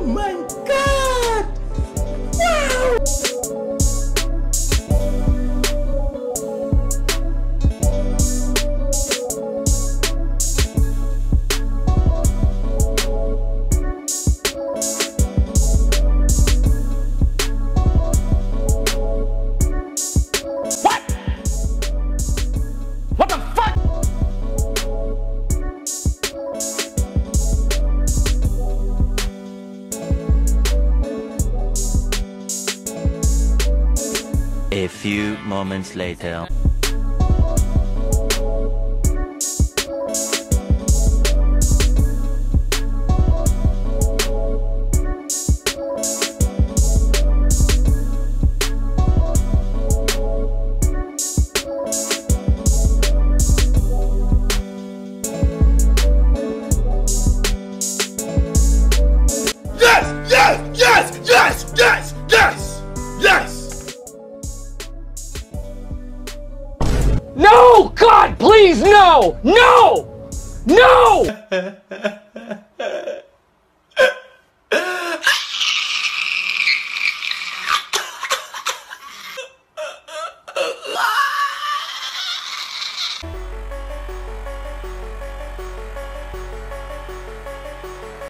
Oh my god! Wow! What the fuck? A few moments later. Yes! No! God, please, no! No! No!